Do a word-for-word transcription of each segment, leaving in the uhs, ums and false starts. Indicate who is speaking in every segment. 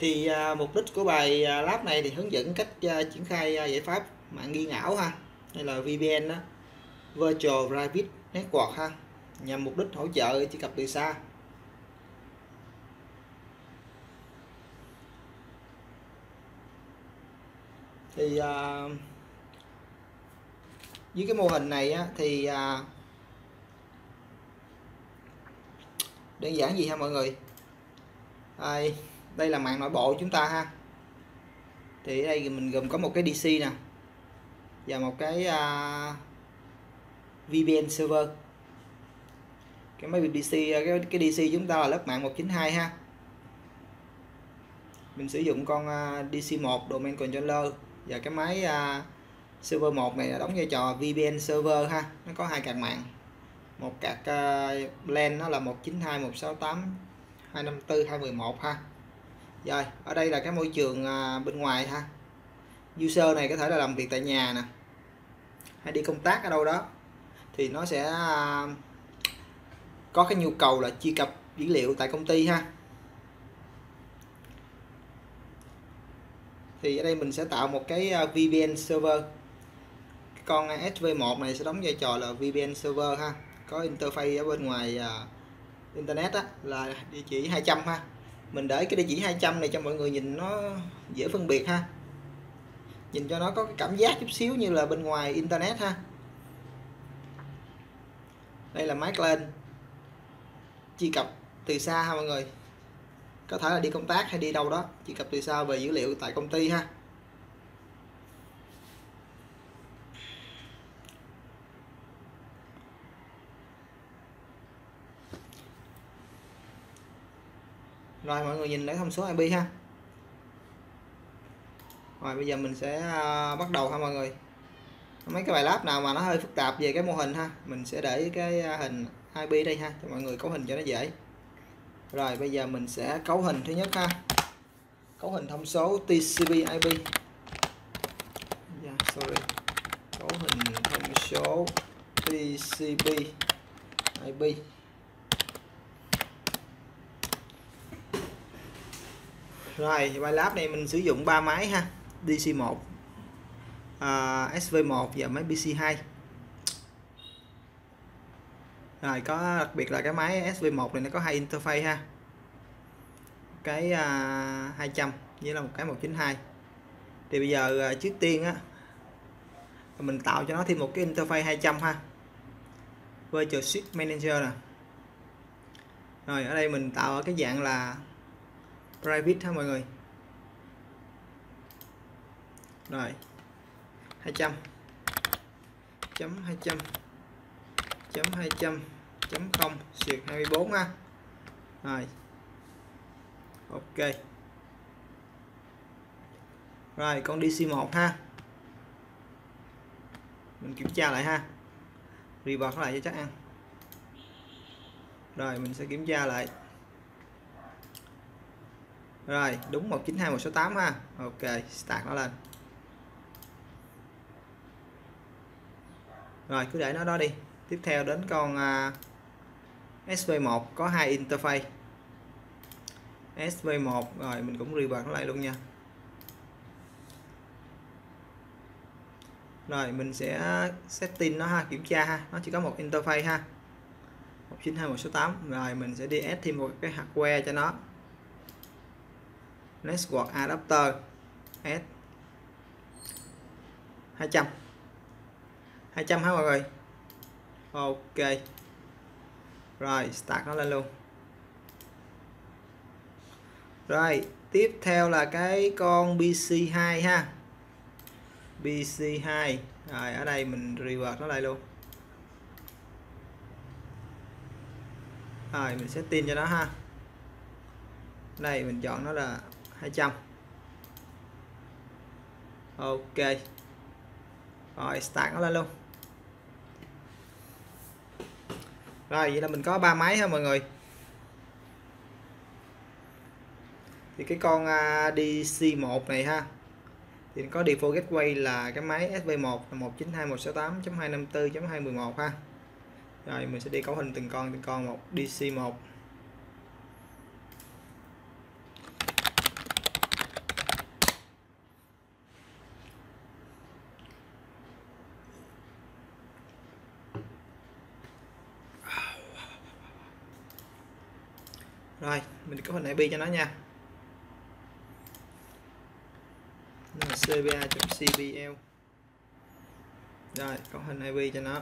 Speaker 1: Thì à, mục đích của bài à, lab này thì hướng dẫn cách à, triển khai à, giải pháp mạng ghi ảo ha, hay là vê pê en đó, Virtual Private Network ha, nhằm mục đích hỗ trợ truy cập từ xa. Thì à, với cái mô hình này á, thì à, đơn giản gì ha mọi người. À, đây là mạng nội bộ chúng ta ha. Thì ở đây mình gồm có một cái đê xê nè và một cái uh, vê pê en server. Cái máy đê xê cái, cái đê xê chúng ta là lớp mạng một chín hai ha. Mình sử dụng con uh, đê xê một domain controller, và cái máy uh, server một này là đóng vai trò vê pê en server ha. Nó có hai card mạng, một card uh, LAN nó là một chín hai một sáu tám hai năm tư hai một một ha. Rồi ở đây là cái môi trường uh, bên ngoài ha. User này có thể là làm việc tại nhà nè, hay đi công tác ở đâu đó, thì nó sẽ uh, có cái nhu cầu là truy cập dữ liệu tại công ty ha. Thì ở đây mình sẽ tạo một cái vê pê en server. Cái con ét vê một này sẽ đóng vai trò là vê pê en server ha, có interface ở bên ngoài uh, internet á, là địa chỉ hai trăm ha. Mình để cái địa chỉ hai trăm này cho mọi người nhìn nó dễ phân biệt ha, nhìn cho nó có cái cảm giác chút xíu như là bên ngoài internet ha. Đây là máy client truy cập từ xa ha mọi người, có thể là đi công tác hay đi đâu đó, truy cập từ xa về dữ liệu tại công ty ha. Rồi mọi người nhìn thấy thông số i pê ha. Rồi bây giờ mình sẽ uh, bắt đầu ha mọi người. Mấy cái bài lab nào mà nó hơi phức tạp về cái mô hình ha, mình sẽ để cái hình i pê đây ha, cho mọi người cấu hình cho nó dễ. Rồi bây giờ mình sẽ cấu hình thứ nhất ha, cấu hình thông số tê xê pê i pê. Yeah, sorry. Cấu hình thông số tê xê pê i pê. Rồi bài lab này mình sử dụng ba máy ha, đê xê một, uh, ét vê một và máy pê xê hai. Rồi có đặc biệt là cái máy ét vê một này nó có hai interface ha, cái uh, hai trăm với là một cái một chín hai. Thì bây giờ uh, trước tiên á, mình tạo cho nó thêm một cái interface hai trăm ha, Virtual Switch Manager nè. Rồi ở đây mình tạo ở cái dạng là private ha mọi người. Rồi hai trăm chấm hai trăm chấm hai trăm chấm không xuyệt hai mươi bốn ha. Rồi ok. Rồi con đê xê một ha, mình kiểm tra lại ha, reboot lại cho chắc ăn. Rồi mình sẽ kiểm tra lại. Rồi đúng một chín hai một sáu tám ha. Ok, start nó lên. Rồi cứ để nó đó đi. Tiếp theo đến con uh, ét vê một có hai interface. ét vê một rồi mình cũng reboot nó lại luôn nha. Rồi mình sẽ setting nó ha, kiểm tra ha, nó chỉ có một interface ha, một chín hai một sáu tám. Rồi mình sẽ đi add thêm một cái hardware cho nó, network adapter S hai trăm hai trăm hả mọi người. Ok rồi start nó lên luôn. Rồi tiếp theo là cái con pê xê hai ha, pê xê hai. Rồi ở đây mình revert nó lại luôn. Rồi mình setting cho nó ha, đây mình chọn nó là hai trăm. Ok rồi start nó lên luôn. Rồi vậy là mình có ba máy ha mọi người. Thì cái con uh, đê xê một này ha, thì có default gateway là cái máy ét vê một là một chín hai một sáu tám chấm hai năm tư chấm hai một một ha. Rồi mình sẽ đi cấu hình từng con từng con một. đê xê một Rồi mình có hình i pê cho nó nha. Nó là xê bê a chấm xê pê lờ. Rồi có hình i pê cho nó.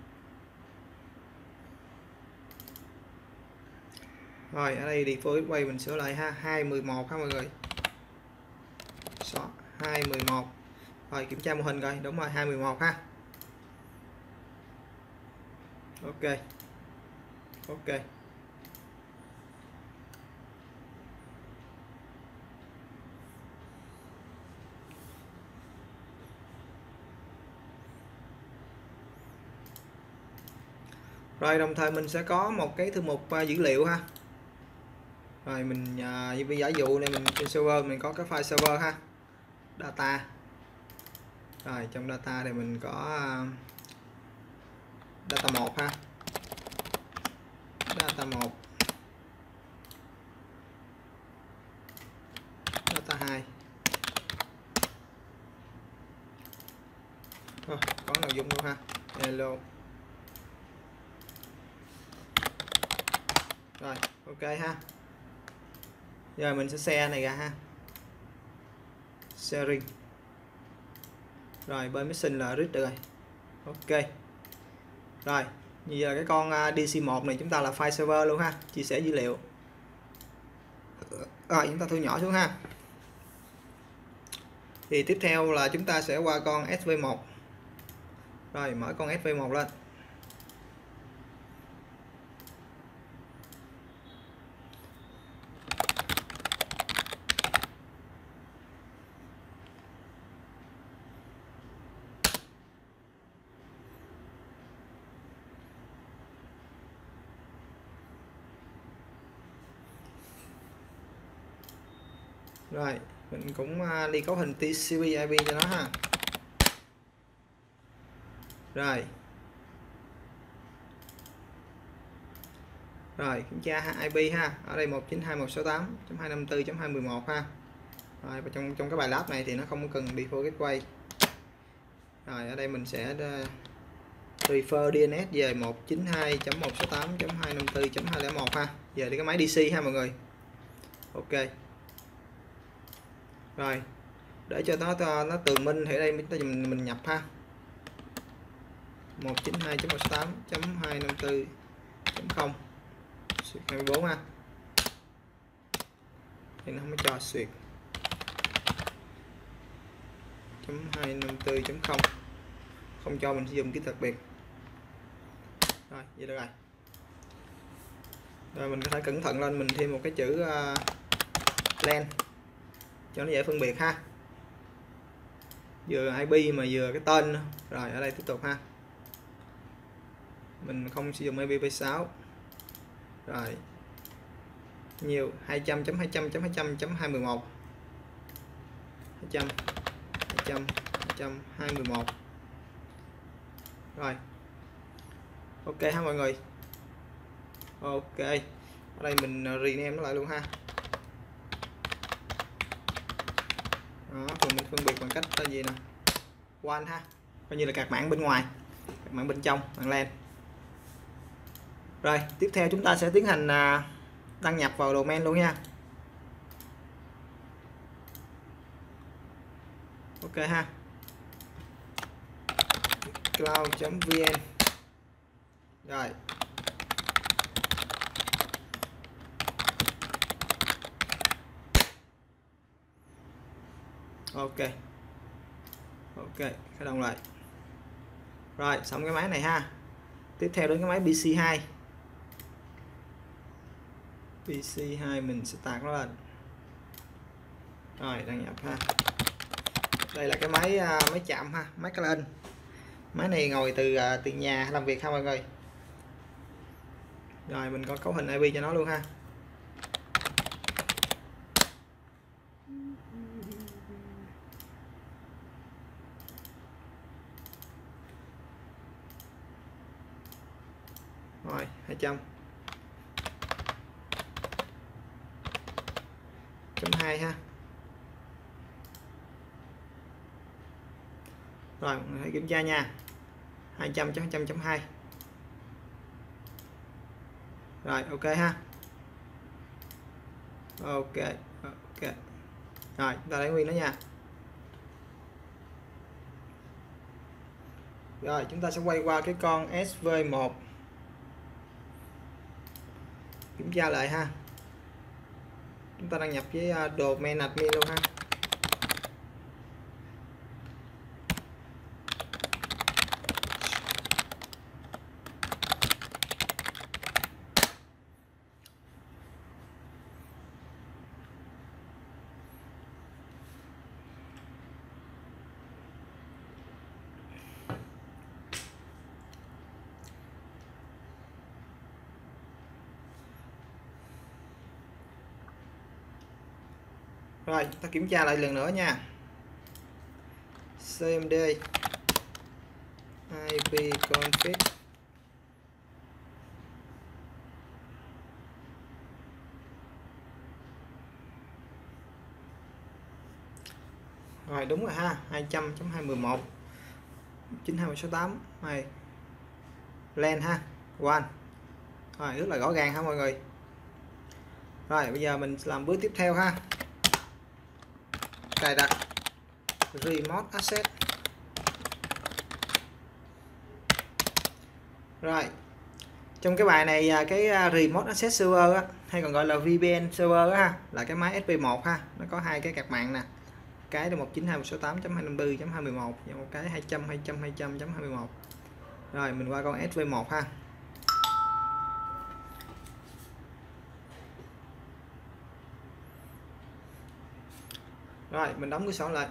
Speaker 1: Rồi ở đây default gateway mình sửa lại ha, hai mười một ha mọi người. Xóa hai mười một. Rồi kiểm tra mô hình coi, đúng rồi hai mười một ha. Ok. Ok. Rồi đồng thời mình sẽ có một cái thư mục uh, dữ liệu ha. Rồi mình uh, như bây giả dụ này mình trên server mình có cái file server ha. Data. Rồi trong data thì mình có uh, data một ha. Data một. Data hai. Oh, có nội dung luôn ha. Hello. Rồi ok ha. Giờ mình sẽ share này ra ha. Sharing. Rồi bên missing là read được rồi. Ok. Rồi như giờ cái con đê xê một này chúng ta là file server luôn ha, chia sẻ dữ liệu. Rồi chúng ta thu nhỏ xuống ha. Thì tiếp theo là chúng ta sẽ qua con ét vê một. Rồi mở con ét vê một lên. Rồi mình cũng đi cấu hình tê xê pê i pê cho nó ha. Rồi rồi kiểm tra i pê ha, ở đây một chín hai một sáu tám chấm hai năm tư chấm hai một một ha. Rồi và trong trong cái bài lab này thì nó không cần default gateway. Rồi ở đây mình sẽ refer đê en ét về một chín hai chấm một sáu tám chấm hai năm tư chấm hai không một ha. Về đi cái máy đê xê ha mọi người. Ok. Rồi để cho nó nó tường minh thì ở đây mình mình nhập ha. một chín hai chấm một sáu tám chấm hai năm tư chấm không hai mươi bốn ha. Thì nó không có cho xuyệt chấm hai năm tư chấm không, không cho mình sử dụng kỹ thuật biệt. Rồi vậy được rồi. Rồi mình có thể cẩn thận lên mình thêm một cái chữ uh, len cho nó dễ phân biệt ha, vừa i pê mà vừa cái tên. Rồi ở đây tiếp tục ha, mình không sử dụng i pê v sáu. Rồi nhiều hai trăm chấm hai trăm chấm hai trăm chấm hai một một hai trăm hai trăm hai trăm hai mươi một. Rồi ok ha mọi người. Ok ở đây mình rename nó lại luôn ha. Đó, thì mình phân biệt bằng cách là gì nè, one ha, coi như là card mạng bên ngoài, card mạng bên trong bằng len. Rồi tiếp theo chúng ta sẽ tiến hành đăng nhập vào domain luôn nha. Ok ha, cloud chấm vn. Rồi ok ok khởi động lại. Rồi xong cái máy này ha, tiếp theo đến cái máy pê xê hai. pê xê hai mình sẽ tạt nó lên. Rồi đăng nhập ha. Đây là cái máy máy chạm ha, máy lên. Máy này ngồi từ từ nhà làm việc ha mọi người. Rồi mình có cấu hình i pê cho nó luôn ha. Rồi hai trăm chấm hai ha. Rồi mình hãy kiểm tra nha, hai trăm chấm hai trăm chấm hai. Rồi ok ha. Ok, ok. Rồi chúng ta lấy nguyên nó nha. Rồi chúng ta sẽ quay qua cái con ét vê một, kiểm tra lại ha. Chúng ta đăng nhập với domain admin luôn ha. Rồi chúng ta kiểm tra lại lần nữa nha. xê em đê i pê config rồi, đúng rồi ha, hai trăm chấm hai mươi mốt chín hai sáu tám này len ha, one. Rồi rất là rõ ràng ha mọi người. Rồi bây giờ mình làm bước tiếp theo ha, cài đặt remote access. Rồi trong cái bài này cái remote access server á, hay còn gọi là vê pê en server á, ha, là cái máy ét pê một ha, nó có hai cái card mạng nè, cái là một chín hai một sáu tám chấm hai năm tư chấm hai mươi mốt và một cái hai trăm hai trăm hai trăm chấm hai mươi mốt. Rồi mình qua con ét vê một ha. Rồi mình đóng cái sổ lại.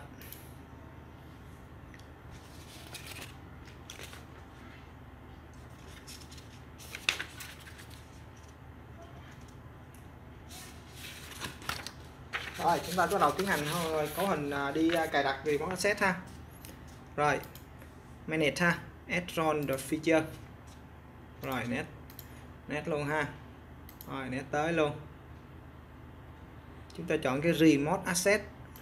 Speaker 1: Rồi chúng ta bắt đầu tiến hành cấu hình đi cài đặt remote access ha. Rồi manage ha, add run the feature. Rồi net net luôn ha. Rồi net tới luôn. Chúng ta chọn cái remote access.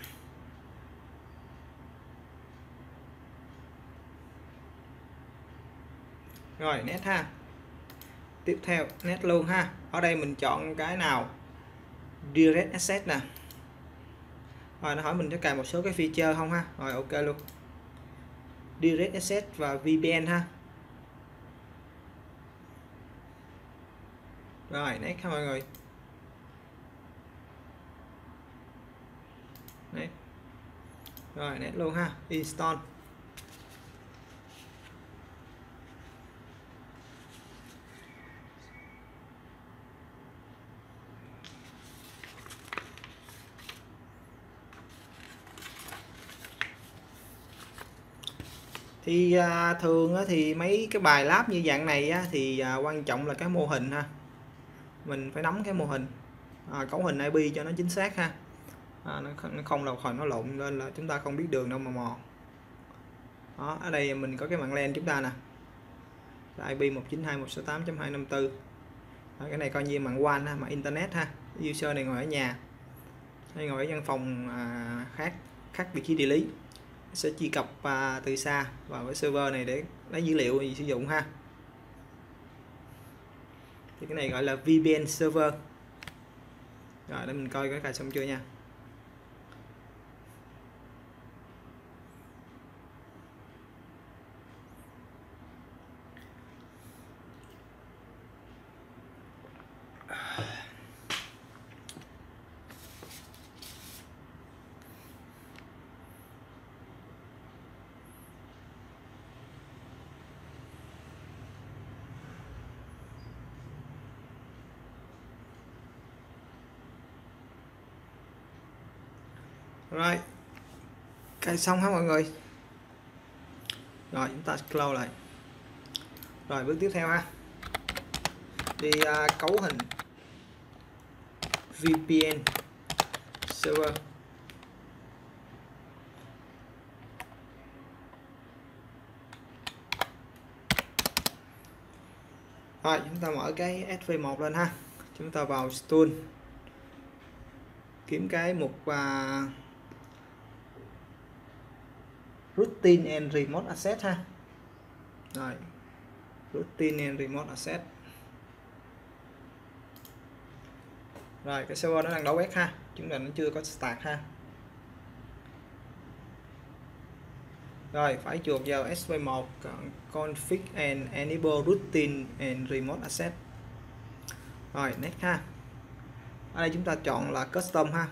Speaker 1: Rồi net ha. Tiếp theo net luôn ha. Ở đây mình chọn cái nào? Direct access nè. Rồi nó hỏi mình có cài một số cái feature không ha. Rồi ok luôn. Direct access và vê pê en ha. Rồi next ha mọi người. Next. Rồi next luôn ha. Install. Thì à, thường á, thì mấy cái bài lab như dạng này á, thì à, quan trọng là cái mô hình ha, mình phải nắm cái mô hình à, cấu hình i pê cho nó chính xác ha. À, nó, nó không là khỏi nó lộn nên là chúng ta không biết đường đâu mà mò. Đó, ở đây mình có cái mạng len chúng ta nè, là i pê một chín hai một sáu tám chấm hai năm tư. Đó, cái này coi như mạng WAN ha, mạng internet ha. User này ngồi ở nhà hay ngồi ở văn phòng à, khác khác vị trí địa lý, sẽ truy cập à, từ xa vào cái server này để lấy dữ liệu gì sử dụng ha. Thì cái này gọi là vê pê en server. Rồi để mình coi cái cài xong chưa nha. Rồi cài xong ha mọi người. Rồi chúng ta close lại. Rồi bước tiếp theo ha, đi uh, cấu hình vê pê en server. Rồi chúng ta mở cái ét vê một lên ha, chúng ta vào tool, kiếm cái mục uh, routine and remote access ha. Rồi routine and remote access. Rồi cái server nó đang đảo quét ha, chúng ta nó chưa có start ha. Rồi phải chuột vào S V một config and enable routine and remote access. Rồi next ha. Ở đây chúng ta chọn là custom ha.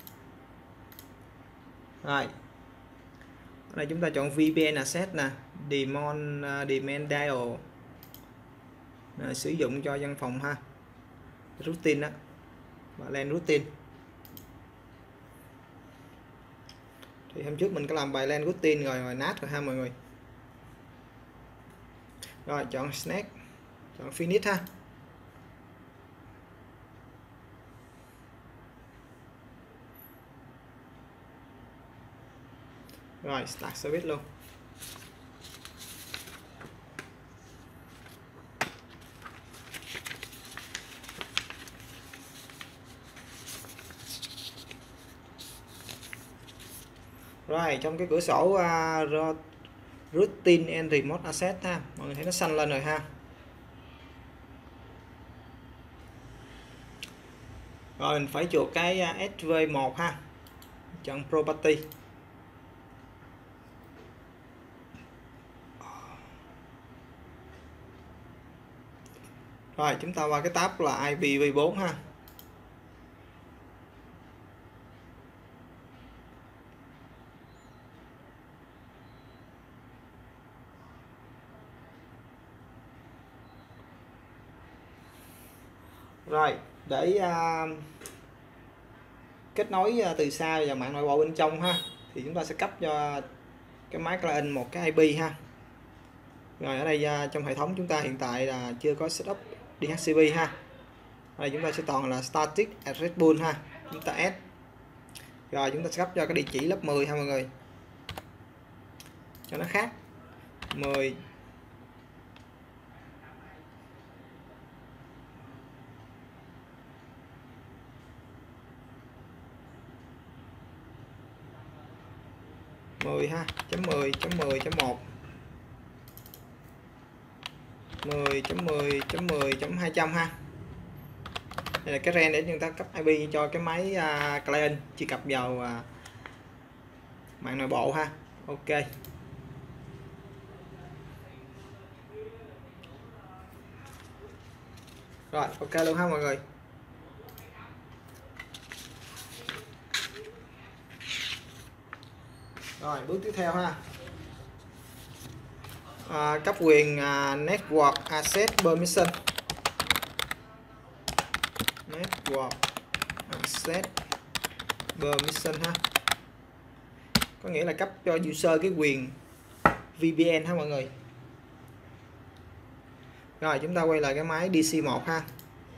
Speaker 1: Rồi ở đây chúng ta chọn vê pê en access nè, demand uh, demand dial, sử dụng cho văn phòng ha, routine đó và LAN routine. Thì hôm trước mình có làm bài LAN routine rồi rồi nát rồi ha mọi người. Rồi chọn snack, chọn finish ha. Rồi start service luôn. Rồi trong cái cửa sổ uh, routine and remote access ha, mọi người thấy nó xanh lên rồi ha. Rồi mình phải chuột cái uh, S V một ha, chọn property. Rồi chúng ta qua cái tab là I P v bốn ha. Rồi để uh, kết nối uh, từ xa vào mạng nội bộ bên trong ha, thì chúng ta sẽ cấp cho cái máy client một cái I P ha. Rồi ở đây uh, trong hệ thống chúng ta hiện tại là chưa có setup D H C P ha. Ở đây chúng ta sẽ toàn là static address pool ha, chúng ta add. Rồi chúng ta sẽ cấp cho cái địa chỉ lớp mười ha mọi người, cho nó khác. mười mười ha, chấm mười chấm mười chấm một, mười chấm mười chấm mười chấm hai trăm ha. Đây là cái ren để chúng ta cấp I P cho cái máy uh, client truy cập vào uh, mạng nội bộ ha. Ok. Rồi ok luôn ha mọi người. Rồi bước tiếp theo ha, à, cấp quyền à, network access permission. Network access permission ha, có nghĩa là cấp cho user cái quyền vê pê en ha mọi người. Rồi chúng ta quay lại cái máy D C một ha.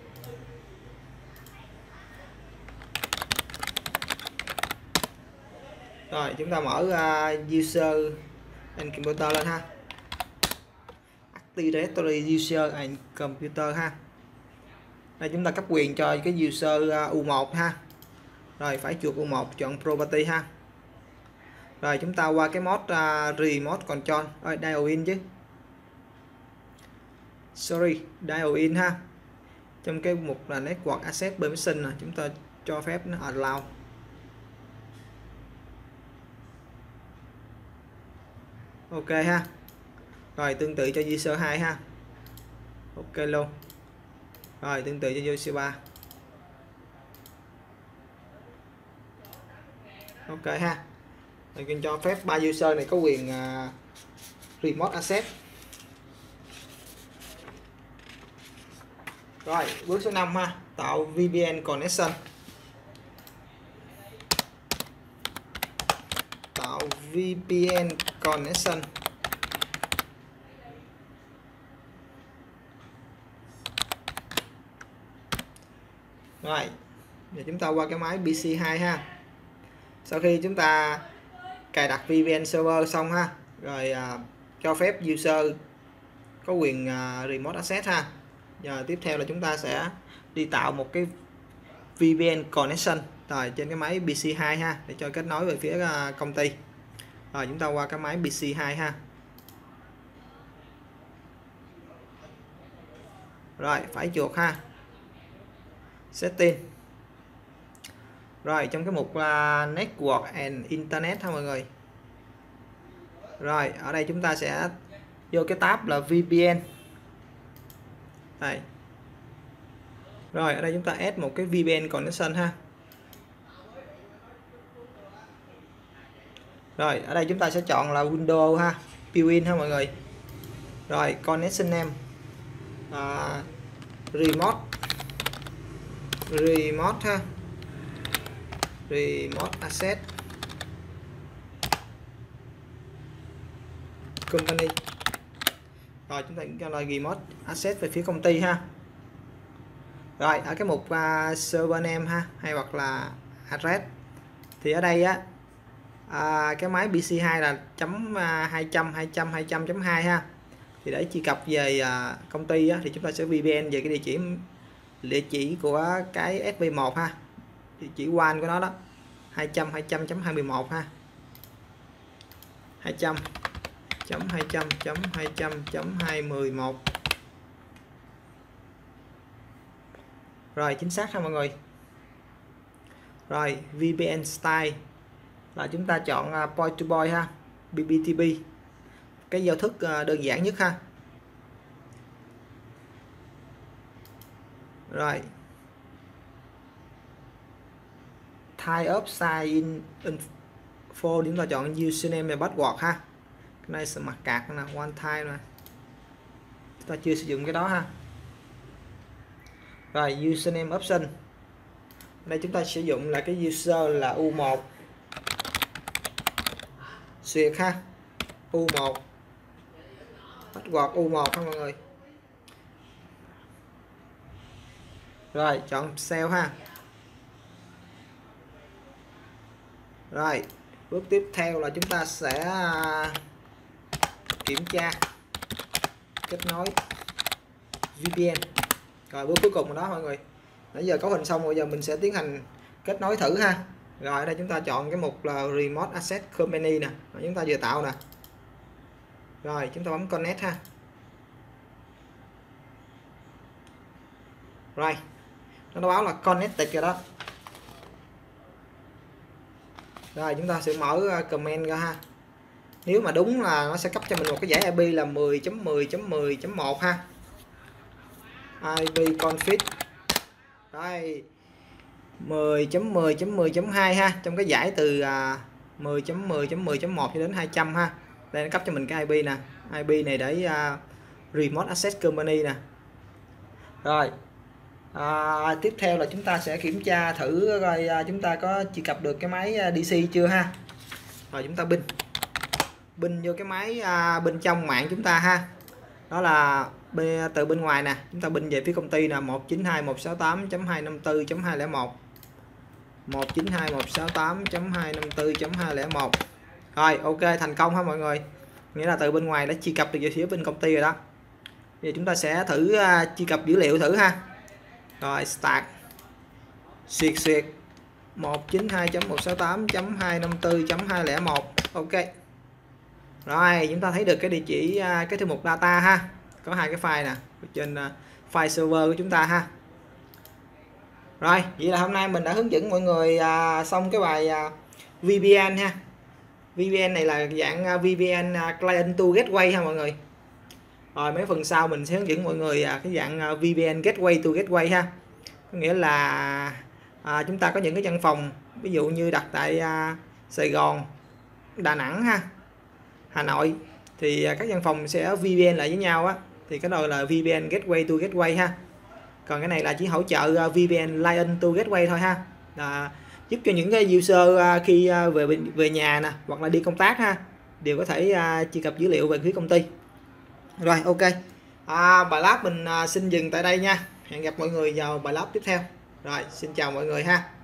Speaker 1: Rồi chúng ta mở uh, user and computer lên ha, Active Directory user and computer ha. Đây chúng ta cấp quyền cho cái user uh, U một ha. Rồi phải chuột U một chọn property ha. Rồi chúng ta qua cái mode uh, remote control, rồi dial in chứ, sorry dial in ha. Trong cái mục là network access permission là chúng ta cho phép nó allow. Ok ha. Rồi tương tự cho user hai ha. Ok luôn. Rồi tương tự cho user ba. Ok ha. Mình cho phép ba user này có quyền uh, remote access. Rồi bước số năm ha, tạo vê pê en connection. Tạo vê pê en connection. Rồi giờ chúng ta qua cái máy pê xê hai ha. Sau khi chúng ta cài đặt vê pê en server xong ha, rồi à, cho phép user có quyền à, remote access ha. Giờ tiếp theo là chúng ta sẽ đi tạo một cái vê pê en connection rồi trên cái máy pê xê hai ha, để cho kết nối về phía à, công ty. Rồi chúng ta qua cái máy pê xê hai ha. Rồi phải chuột ha, setting, Rồi trong cái mục uh, Network and Internet ha mọi người. Rồi ở đây chúng ta sẽ vô cái tab là vê pê en. Đây. Rồi ở đây chúng ta add một cái vê pê en connection ha. Rồi ở đây chúng ta sẽ chọn là Windows ha, built-in ha mọi người. Rồi connection name uh, remote remote ha, remote access company. Rồi chúng ta cho là remote access về phía công ty ha. Rồi ở cái mục uh, server name ha, hay hoặc là address, thì ở đây á à, cái máy pê xê hai là chấm hai trăm hai trăm hai trăm chấm hai ha. Thì để truy cập về à, công ty á, thì chúng ta sẽ vê pê en về cái địa chỉ địa chỉ của cái ét vê một ha, địa chỉ vê a en của nó đó, hai trăm hai trăm chấm hai mươi mốt ha, hai trăm chấm hai trăm chấm hai trăm chấm hai mươi mốt. Rồi chính xác ha mọi người. Rồi vê pê en style là chúng ta chọn uh, point to point ha, bê pê tê pê, cái giao thức uh, đơn giản nhất ha. Rồi type of sign in info chúng ta chọn username và password ha. Cái này sẽ mặc cạc nè, one time nè, chúng ta chưa sử dụng cái đó ha. Rồi username option, đây chúng ta sử dụng là cái user là u một xuyệt ha, u một password u một ha mọi người. Rồi chọn cell ha. Rồi bước tiếp theo là chúng ta sẽ kiểm tra kết nối vê pê en. Rồi bước cuối cùng của đó mọi người. Nãy giờ cấu hình xong rồi, giờ mình sẽ tiến hành kết nối thử ha. Rồi ở đây chúng ta chọn cái mục là Remote Access Company nè, chúng ta vừa tạo nè. Rồi chúng ta bấm Connect ha. Rồi nó báo là Connected rồi đó. Rồi chúng ta sẽ mở comment ra ha. Nếu mà đúng là nó sẽ cấp cho mình một cái dãy i pê là mười chấm mười chấm mười chấm một ha, i pê config. Rồi mười chấm mười chấm mười chấm hai ha, trong cái dãy từ mười chấm mười chấm mười chấm một cho đến hai trăm ha. Đây nó cấp cho mình cái i pê nè, i pê này để uh, Remote Access Company nè. Rồi à, tiếp theo là chúng ta sẽ kiểm tra thử coi uh, chúng ta có truy cập được cái máy uh, đê xê chưa ha. Rồi chúng ta pin pin vô cái máy uh, bên trong mạng chúng ta ha. Đó là bên, từ bên ngoài nè, chúng ta pin về phía công ty là một chín hai một sáu tám chấm hai năm tư chấm hai không một, một chín hai một sáu tám chấm hai năm tư chấm hai không một. Rồi ok, thành công ha mọi người. Nghĩa là từ bên ngoài đã truy cập được về phía bên công ty rồi đó. Bây giờ chúng ta sẽ thử uh, truy cập dữ liệu thử ha. Rồi start xuyệt xuyệt một chín hai chấm một sáu tám chấm hai năm tư chấm hai không một. Ok. Rồi chúng ta thấy được cái địa chỉ uh, cái thư mục data ha. Có hai cái file nè trên uh, file server của chúng ta ha. Rồi vậy là hôm nay mình đã hướng dẫn mọi người uh, xong cái bài uh, vê pê en ha. vê pê en này là dạng uh, vê pê en uh, client to gateway ha mọi người. Rồi mấy phần sau mình sẽ hướng dẫn mọi người uh, cái dạng uh, vê pê en gateway to gateway ha. Có nghĩa là uh, chúng ta có những cái văn phòng ví dụ như đặt tại uh, Sài Gòn, Đà Nẵng ha, Hà Nội, thì uh, các văn phòng sẽ vê pê en lại với nhau á, thì cái đó là vê pê en gateway to gateway ha. Còn cái này là chỉ hỗ trợ uh, vê pê en client to gateway thôi ha, là giúp cho những cái user uh, khi uh, về về nhà nè hoặc là đi công tác ha đều có thể uh, truy cập dữ liệu về phía công ty. Rồi ok, à, bài lab mình uh, xin dừng tại đây nha. Hẹn gặp mọi người vào bài lab tiếp theo. Rồi xin chào mọi người ha.